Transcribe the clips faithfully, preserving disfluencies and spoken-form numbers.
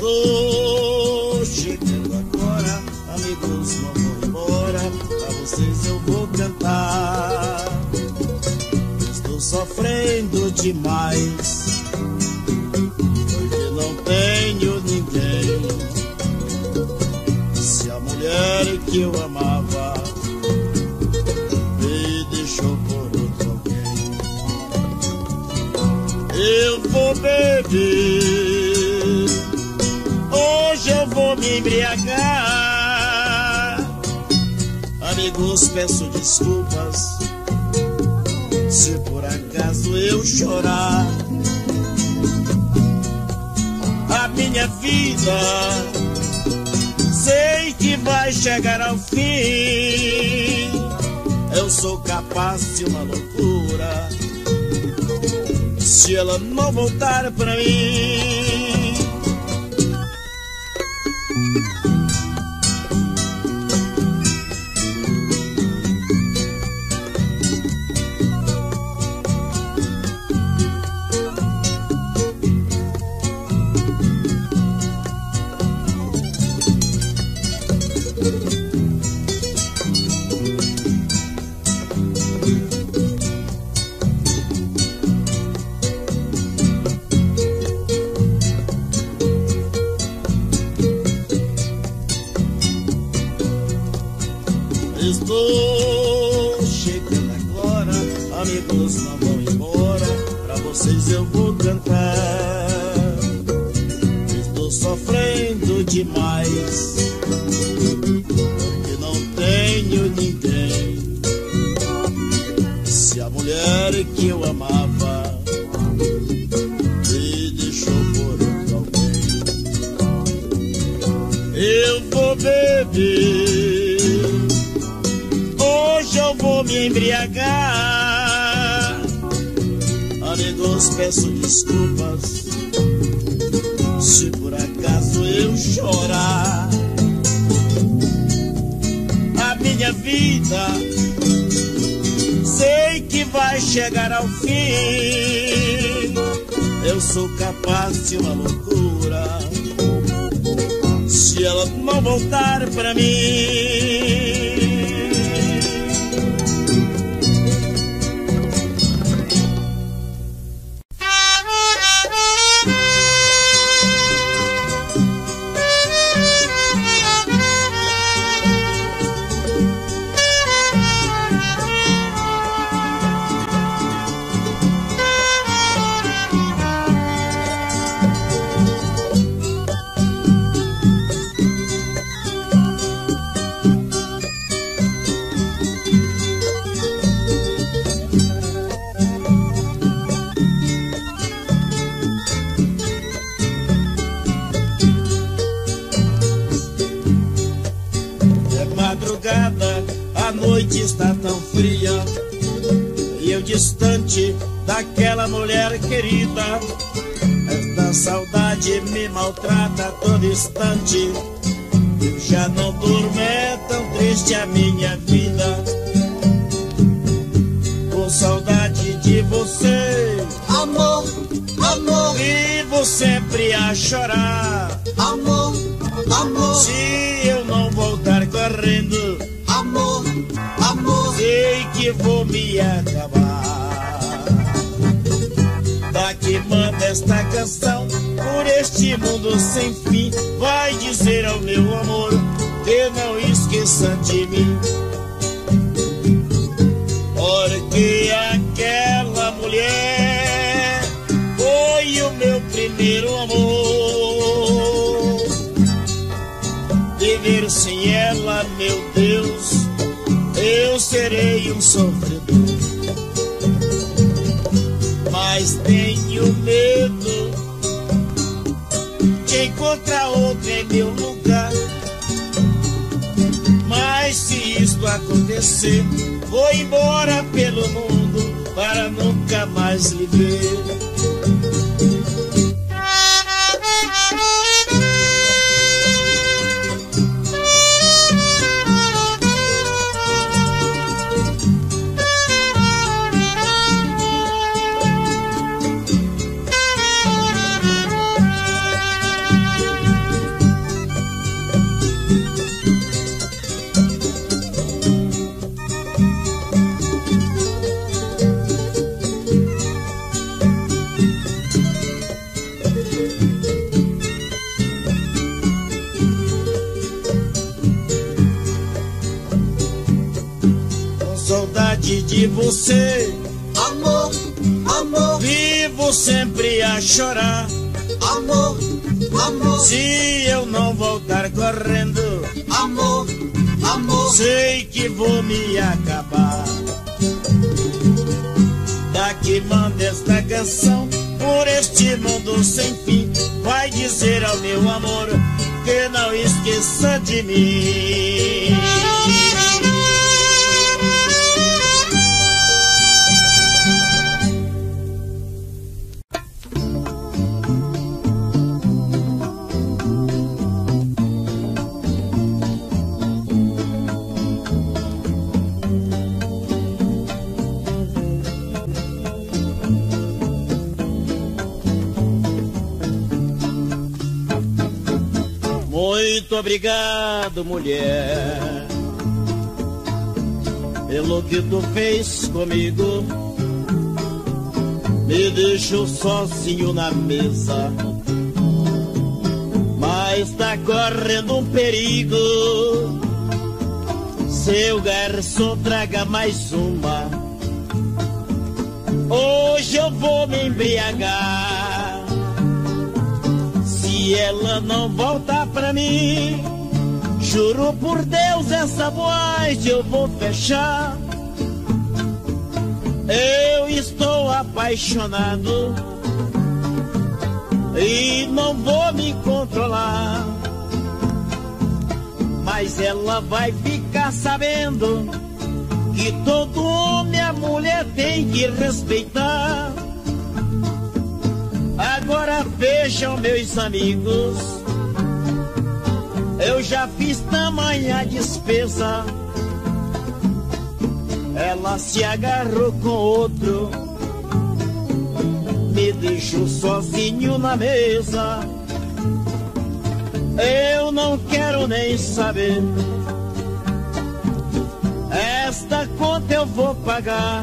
Estou chegando agora, amigos, não vou embora, pra vocês eu vou cantar. Estou sofrendo demais, porque não tenho ninguém. Se a mulher que eu amava me deixou por outro alguém, eu vou beber, hoje eu vou me embriagar. Amigos, peço desculpas se por acaso eu chorar. A minha vida sei que vai chegar ao fim. Eu sou capaz de uma loucura se ela não voltar pra mim. Estou chegando agora, amigos, não vão embora, pra vocês eu vou cantar. Estou sofrendo demais, porque não tenho ninguém. Se a mulher que eu amava me deixou por outro alguém, eu vou beber, hoje eu vou me embriagar. Amigos, peço desculpas se por acaso eu chorar. A minha vida sei que vai chegar ao fim. Eu sou capaz de uma loucura se ela não voltar pra mim. A noite está tão fria e eu distante daquela mulher querida. Esta saudade me maltrata a todo instante. Eu já não durmo, é tão triste a minha vida. Com saudade de você, amor, amor, vivo sempre a chorar. Amor, amor, se eu não voltar correndo, amor, amor, sei que vou me acabar. Daqui manda esta canção por este mundo sem fim. Vai dizer ao meu amor que não esqueça de mim, porque aquela mulher foi o meu primeiro amor. Viver sem ela, meu Deus, eu serei um sofredor. Mas tenho medo de encontrar outra em meu lugar. Mas se isto acontecer, vou embora pelo mundo para nunca mais lhe ver. de você, amor, amor, vivo sempre a chorar. amor, amor, Se eu não voltar correndo, amor, amor, sei que vou me acabar. Daqui manda esta canção por este mundo sem fim. Vai dizer ao meu amor que não esqueça de mim. Muito obrigado, mulher, pelo que tu fez comigo. Me deixou sozinho na mesa, mas tá correndo um perigo. Seu garçom, traga mais uma. Hoje eu vou me embriagar. Se ela não voltar pra mim, juro por Deus, essa boate eu vou fechar. Eu estou apaixonado e não vou me controlar. Mas ela vai ficar sabendo que todo homem a mulher tem que respeitar. Agora vejam, meus amigos, eu já fiz tamanha despesa. Ela se agarrou com outro, me deixou sozinho na mesa. Eu não quero nem saber, esta conta eu vou pagar.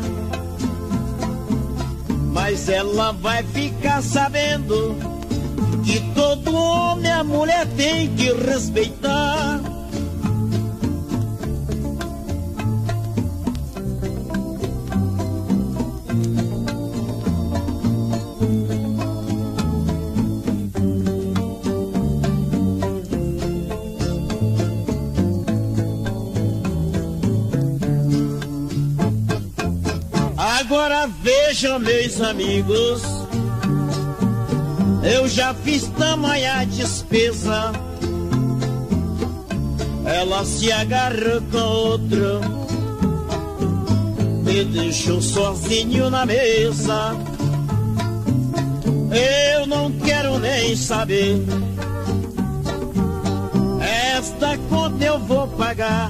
Mas ela vai ficar sabendo que todo homem a mulher tem que respeitar. Agora vejam, meus amigos, eu já fiz tamanha despesa. Ela se agarrou com outro, me deixou sozinho na mesa. Eu não quero nem saber, esta conta eu vou pagar.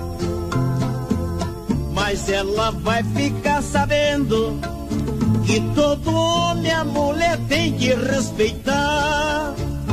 Mas ela vai ficar sabendo que todo homem a mulher tem que respeitar.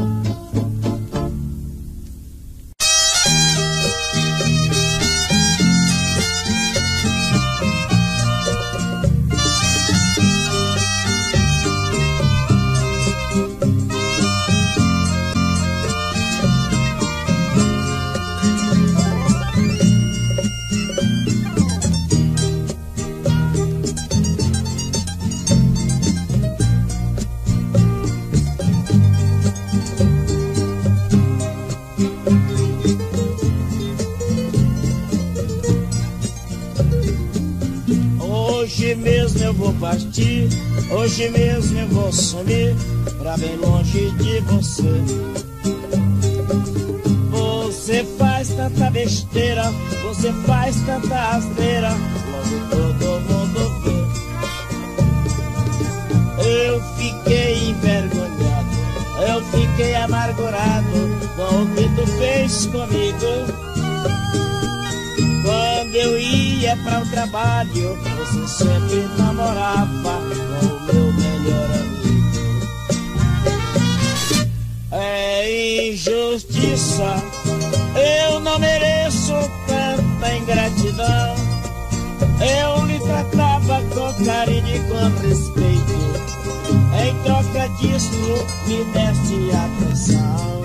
Hoje mesmo eu vou partir, hoje mesmo eu vou sumir pra bem longe de você. Você faz tanta besteira, você faz tanta asneira, logo todo mundo vê. Eu fiquei envergonhado, eu fiquei amargurado com o que tu fez comigo. Quando eu ia para o trabalho, você sempre namorava com o meu melhor amigo. É injustiça, eu não mereço tanta ingratidão. Eu lhe tratava com carinho e com respeito, em troca disso me deste atenção.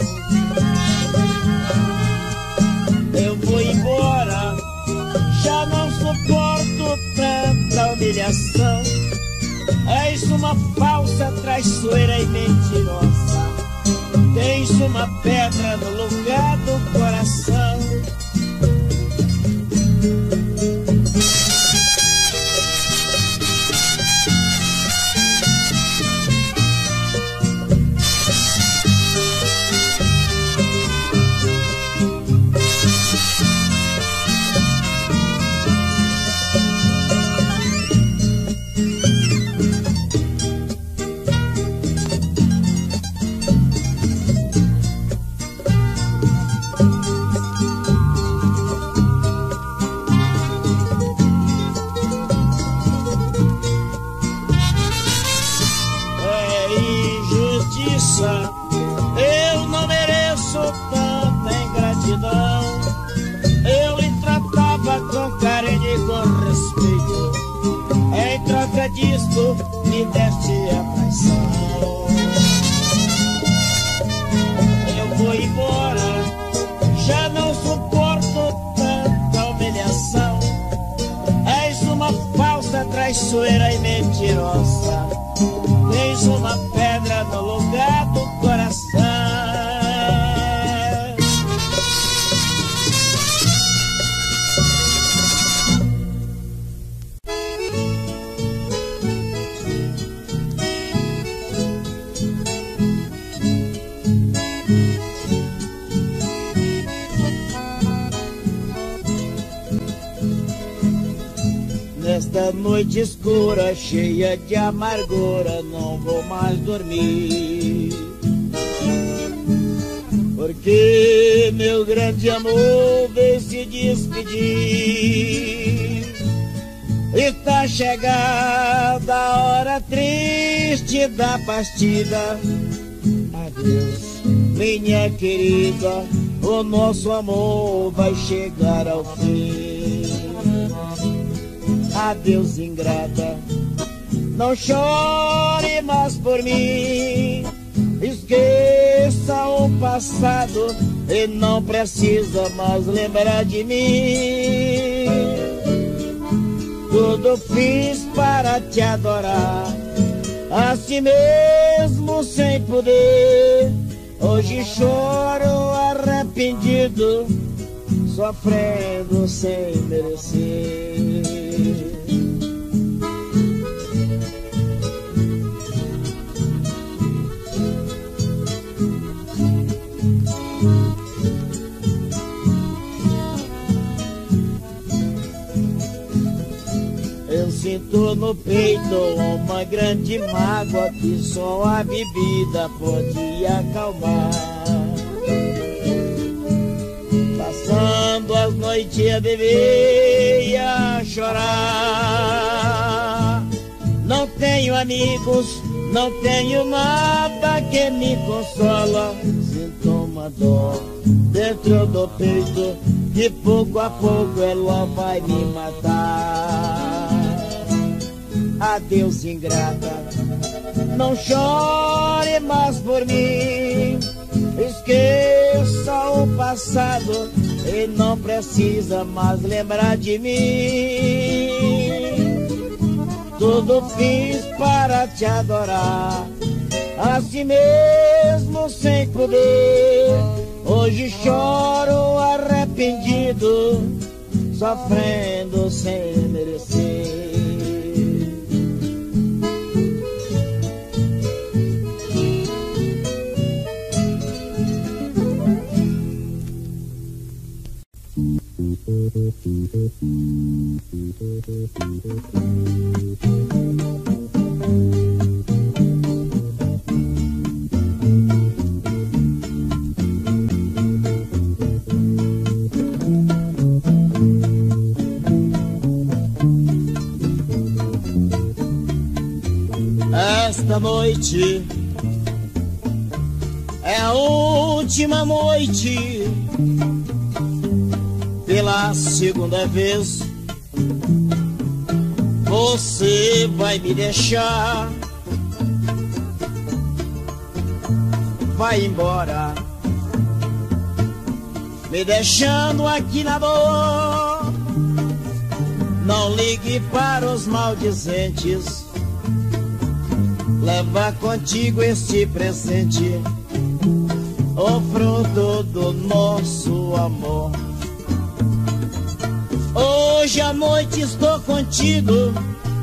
Eu vou embora, já não suporto tanto És uma falsa, traiçoeira e mentirosa. Tens uma pedra no lugar do coração. Eu não mereço tanta ingratidão. Eu lhe tratava com carinho e com respeito. Em troca disto me deste a traição. Eu vou embora, já não suporto tanta humilhação. És uma falsa, traiçoeira e mentirosa. Tens uma pedra no lugar do coração. Nesta noite escura, cheia de amargura, não vou mais dormir, porque meu grande amor veio se despedir. Está chegada a hora triste da partida. Adeus, minha querida, o nosso amor vai chegar ao fim. Adeus, ingrata, não chore mais por mim. Esqueça o passado e não precisa mais lembrar de mim. Tudo fiz para te adorar, assim mesmo sem poder. Hoje choro arrependido, sofrendo sem merecer. Eu sinto no peito uma grande mágoa que só a bebida pode acalmar. Passando as noites a beber e a chorar. Não tenho amigos, não tenho nada que me consola. Sinto uma dor dentro do peito, que pouco a pouco ela vai me matar. Adeus, ingrata, não chore mais por mim. Esqueça o passado e não precisa mais lembrar de mim. Tudo fiz para te adorar, assim mesmo sem poder. Hoje choro arrependido, sofrendo sem merecer. Esta noite é a última noite. Pela segunda vez você vai me deixar, vai embora, me deixando aqui na dor. Não ligue para os maldizentes leva contigo este presente, o fruto do nosso amor. Hoje à noite estou contigo,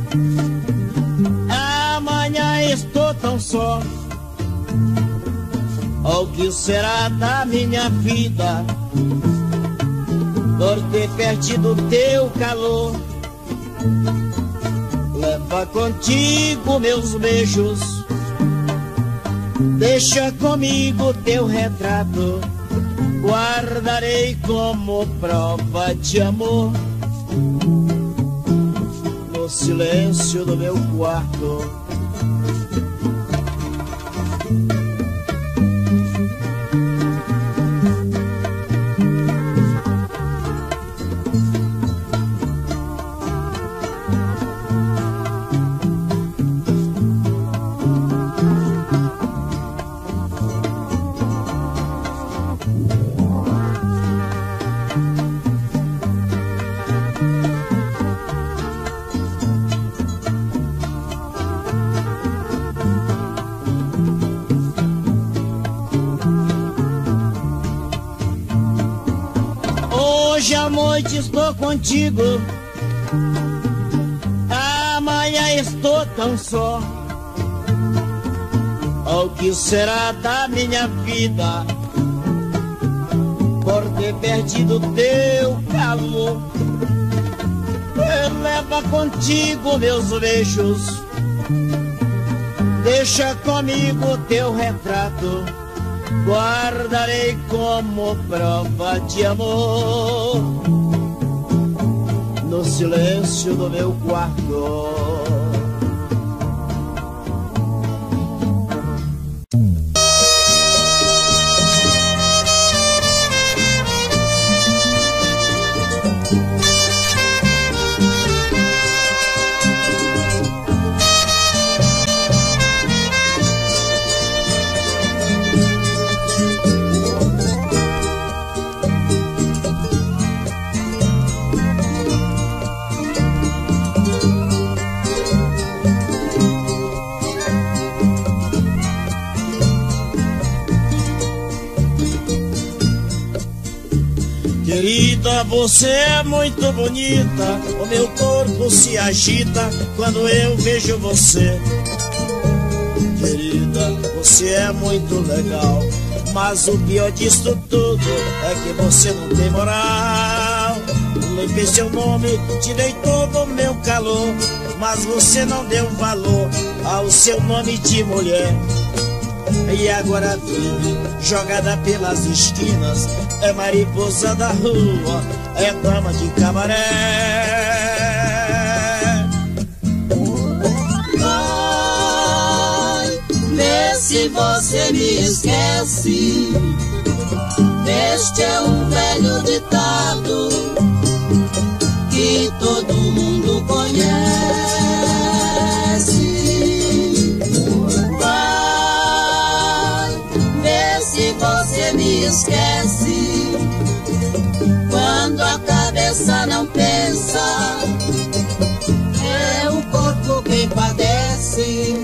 amanhã estou tão só. O que será da minha vida por ter perdido teu calor? Leva contigo meus beijos, deixa comigo teu retrato, guardarei como prova de amor no silêncio do meu quarto. Hoje à noite estou contigo, amanhã estou tão só. O que será da minha vida por ter perdido teu calor? Leva contigo meus beijos, deixa comigo teu retrato, guardarei como prova de amor no silêncio do meu quarto. Querida, você é muito bonita, o meu corpo se agita quando eu vejo você. Querida, você é muito legal, mas o pior disso tudo é que você não tem moral. Levei seu nome, te dei todo o meu calor, mas você não deu valor ao seu nome de mulher. E agora vive jogada pelas esquinas, é mariposa da rua, é dama de cabaré. Vai, vê se você me esquece. Este é um velho ditado que todo mundo conhece. Você me esquece quando a cabeça não pensa, é o corpo quem padece.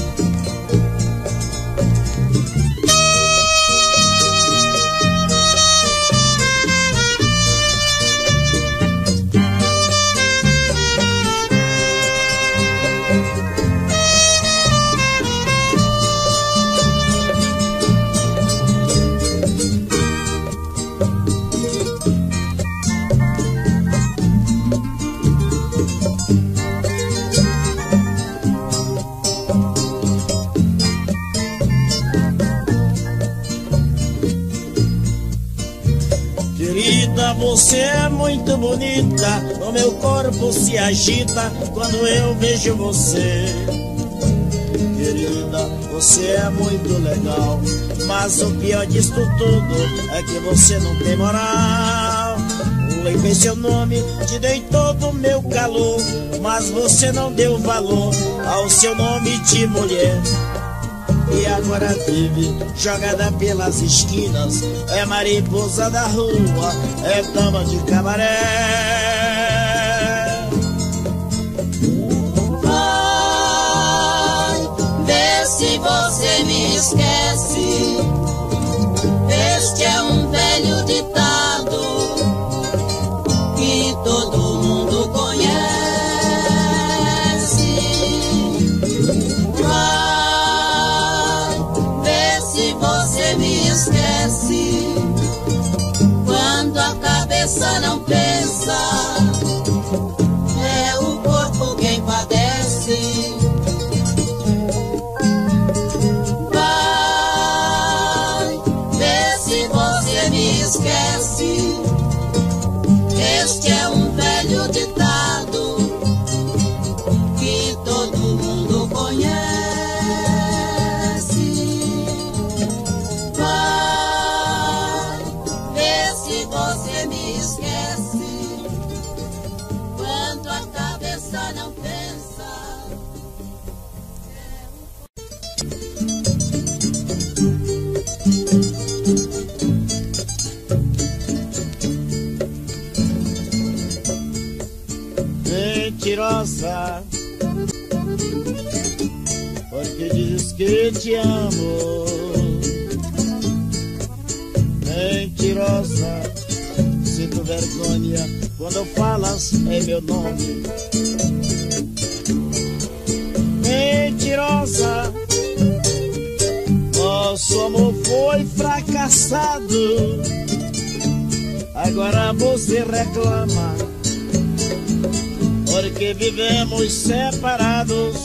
Querida, você é muito bonita, o meu corpo se agita quando eu vejo você. Querida, você é muito legal, mas o pior disso tudo é que você não tem moral. Levei seu nome, te dei todo o meu calor, mas você não deu valor ao seu nome de mulher. E agora vive jogada pelas esquinas, é mariposa da rua, é dama de cabaré. Vai, vê cabeça não pensa, é o corpo quem padece. Vai ver se você me esquece. Este é um velho ditado que todo mundo conhece. Vai ver se você me esquece quando a cabeça não pensa. Mentirosa, porque dizes que te amo. Mentirosa, sinto vergonha quando falas em meu nome. Mentirosa, nosso amor foi fracassado. Agora você reclama porque vivemos separados.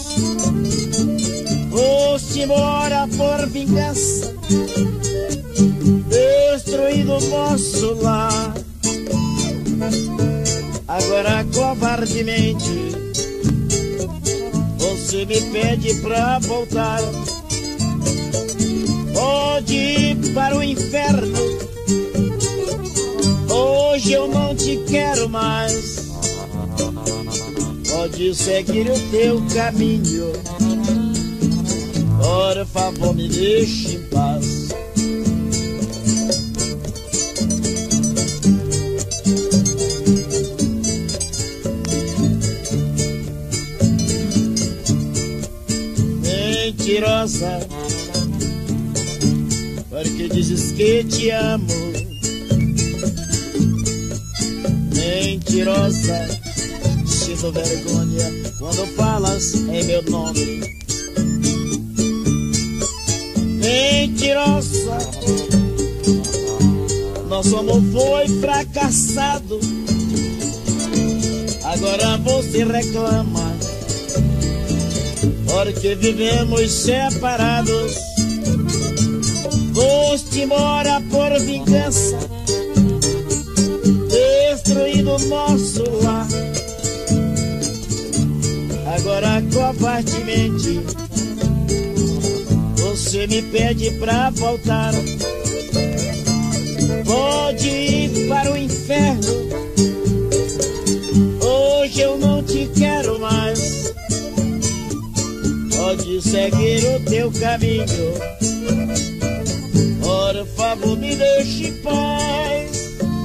Foste embora por vingança, destruindo nosso lar. Agora covardemente você me pede pra voltar. Pode ir para o inferno, hoje eu não te quero mais. Pode seguir o teu caminho, por favor me deixe em paz. Mentirosa, porque dizes que te amo. Mentirosa, sinto vergonha quando falas em meu nome. Mentirosa, nosso amor foi fracassado. Agora você reclama porque vivemos separados. Foste embora por vingança, destruindo nosso lar. Agora covardemente você me pede pra voltar. Pode ir para o inferno, hoje eu não te quero mais. Pode seguir o teu caminho, por favor me deixe em paz.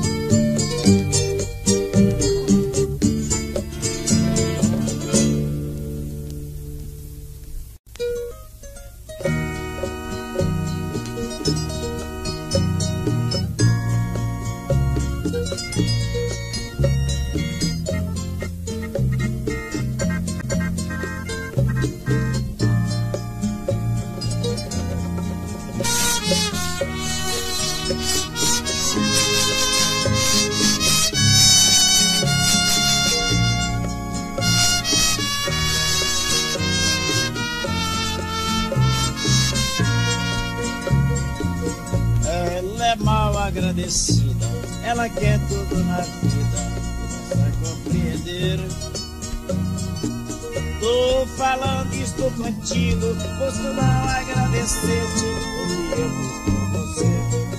Mal agradecida, ela quer tudo na vida, não vai compreender. Tô falando isto contigo, posso não agradecer-te o que eu fiz por você.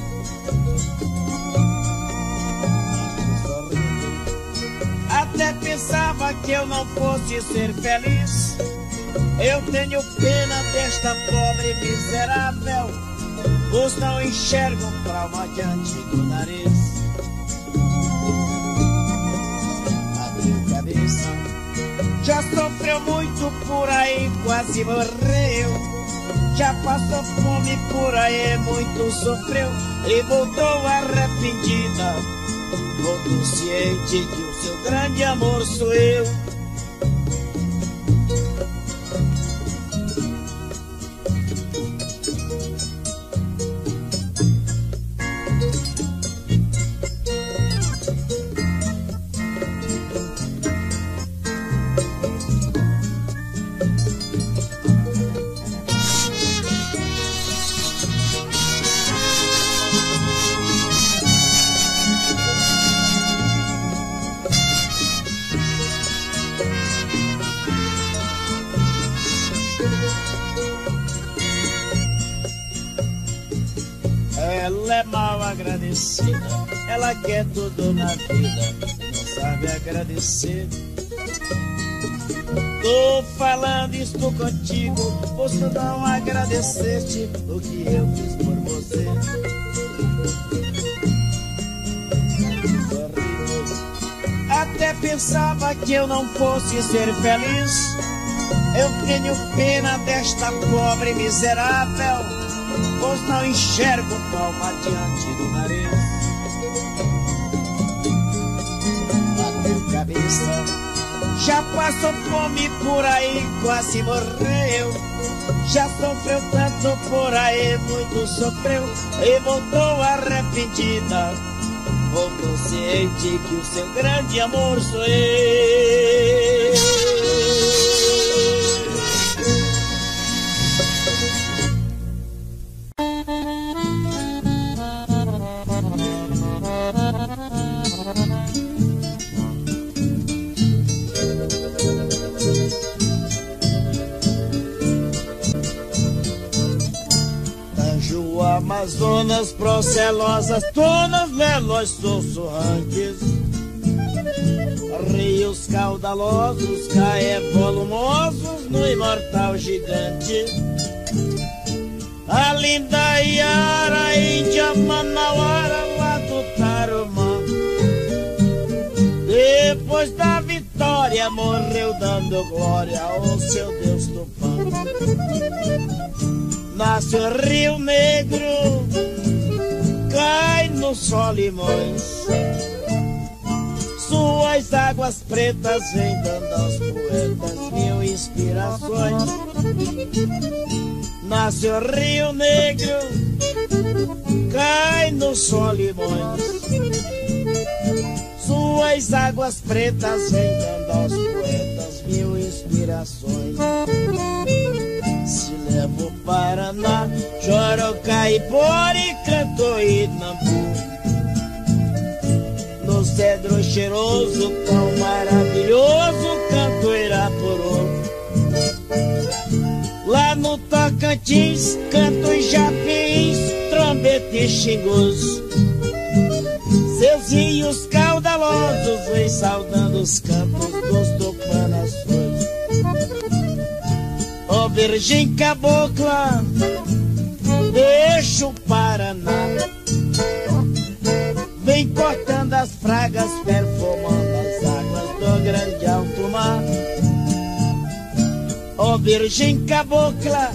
Até pensava que eu não fosse ser feliz. Eu tenho pena desta pobre miserável. Os não enxergam palma diante do nariz. Abriu cabeça, já sofreu muito por aí, quase morreu. Já passou fome por aí, muito sofreu e voltou arrependida, voltou ciente que o seu grande amor sou eu. ela é mal agradecida. Ela quer tudo na vida, não sabe agradecer. Tô falando isto contigo, pois tu não agradeceste o que eu fiz por você. Até pensava que eu não fosse ser feliz. Eu tenho pena desta pobre miserável, pois não enxergo palma diante do nariz. Bateu cabeça, já passou fome por aí, quase morreu. Já sofreu tanto por aí, muito sofreu e voltou arrependida. Voltou ciente que o seu grande amor sou eu. Amazonas, procelosas, tonas, lelos sussurrantes, rios caudalosos, caé volumosos no imortal gigante. A linda Iara, Índia, Manauara, lá do Tarumã. Depois da vitória, morreu dando glória ao seu Deus Tupã. Nasce o Rio Negro, cai no Solimões, suas águas pretas vêm dando aos poetas mil inspirações. Nasce o Rio Negro, cai no Solimões, suas águas pretas vêm dando aos poetas mil inspirações. Levo Paraná, choro Caipora e canto Inambu. No cedro cheiroso, tão maravilhoso, canto Irapuru. Lá no Tocantins, canto Japins, trombeta e xingus. Seus rios caudalosos vêm saudando os campos dos tupanas. Ó Virgem Cabocla, deixa o Paraná, vem cortando as fragas, perfumando as águas do grande alto mar. Ó Virgem Cabocla,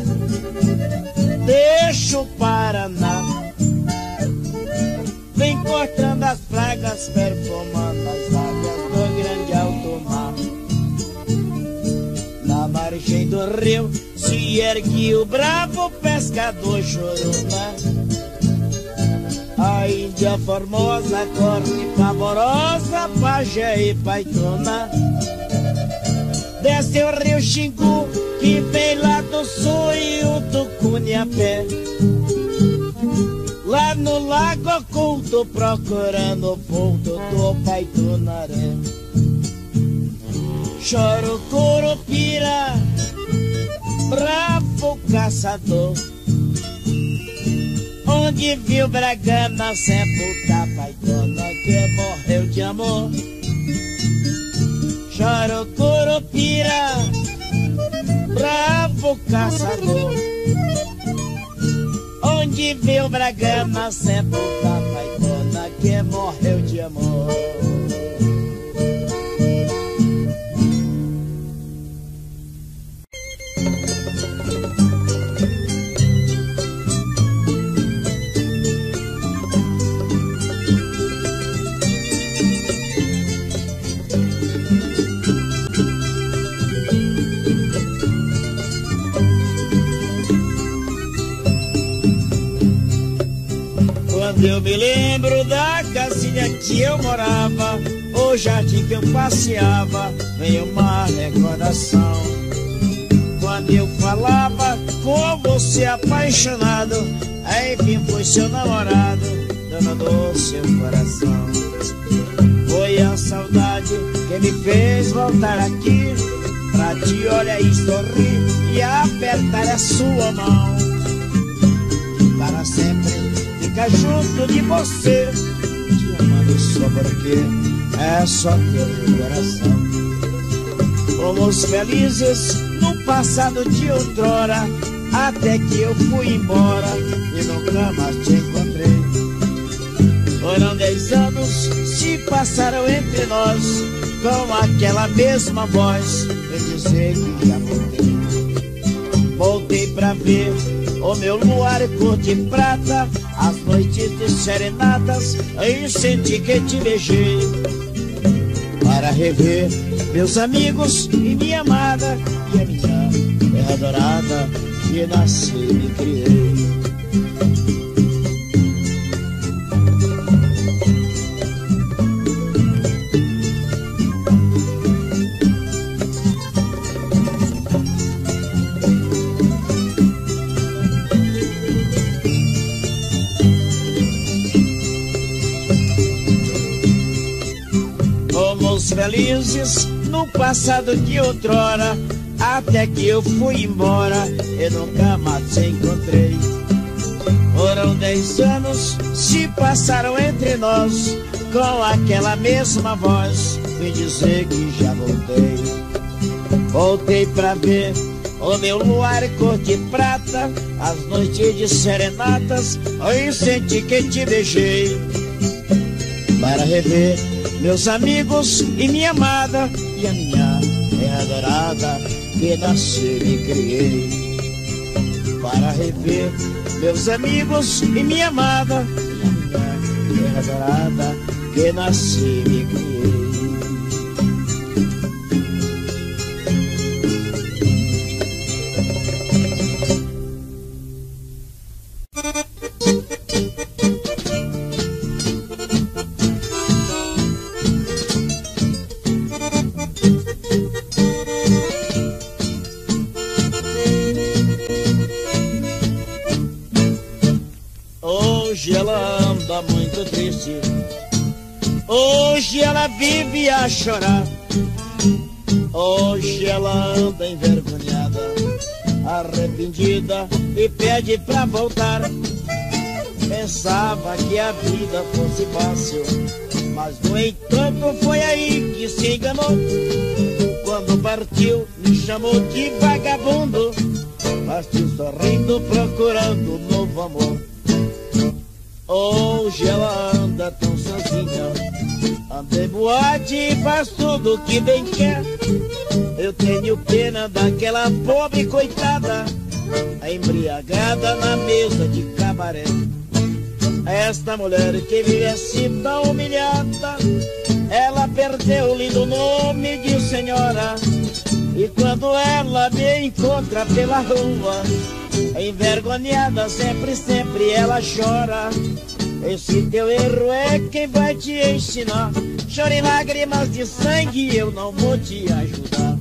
deixa o Paraná, vem cortando as fragas, perfumando as águas do grande alto mar. Na margem do rio se ergue o bravo pescador Chorona. A Índia formosa, corte pavorosa, pajé e paitona. Desce o rio Xingu, que vem lá do sul, e o Tucunhape. Lá no lago oculto, procurando o ponto do Paitunaré. Chora o Curupira, bravo caçador, onde viu Bragana sepultar Paitona que morreu de amor. Chora o Curupira, bravo caçador, onde viu Bragana sepultar Paitona que morreu de amor. Quando eu me lembro da casinha que eu morava, o jardim que eu passeava, vem uma recordação. Quando eu falava com você apaixonado, enfim foi seu namorado, dono do seu coração. Foi a saudade que me fez voltar aqui, pra te olhar e sorrir e apertar a sua mão. Para sempre ficar junto de você, te amando só porque é só teu coração. Fomos felizes no passado de outrora, até que eu fui embora e nunca mais te encontrei. Foram dez anos, se passaram entre nós, com aquela mesma voz, vem dizer que já voltei. Voltei pra ver o meu luar cor de prata, as noites de serenatas, e senti que te beijei. Para rever meus amigos e minha amada, e a minha terra adorada, que nasci e me criei. Felizes no passado de outrora, até que eu fui embora e nunca mais te encontrei. Foram dez anos, se passaram entre nós, com aquela mesma voz, vem dizer que já voltei. Voltei pra ver o meu luar cor de prata, as noites de serenatas, eu senti que te beijei. Para rever meus amigos e minha amada, e a minha terra adorada, que nasci e me criei. Para rever meus amigos e minha amada, e a minha terra adorada, que nasci e me criei. Hoje ela anda muito triste, hoje ela vive a chorar, hoje ela anda envergonhada, arrependida e pede pra voltar. Pensava que a vida fosse fácil, mas no entanto foi aí que se enganou. Quando partiu me chamou de vagabundo, partiu sorrindo procurando um novo amor. Hoje ela anda tão sozinha, anda em boate e faz tudo o que bem quer. Eu tenho pena daquela pobre coitada, embriagada na mesa de cabaré. Esta mulher que vive assim tão humilhada, ela perdeu o lindo nome de senhora. E quando ela me encontra pela rua, envergonhada, sempre, sempre ela chora. Esse teu erro é quem vai te ensinar. Chore lágrimas de sangue, eu não vou te ajudar.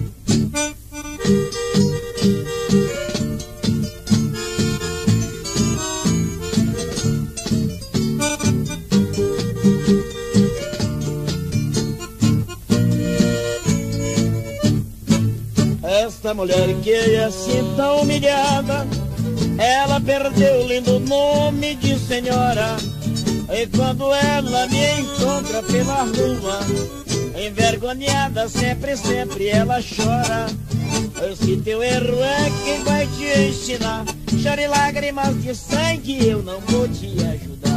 Esta mulher que é assim tão humilhada, ela perdeu o lindo nome de senhora. E quando ela me encontra pela rua, envergonhada, sempre, sempre ela chora. Esse teu erro é quem vai te ensinar. Chore lágrimas de sangue, eu não vou te ajudar.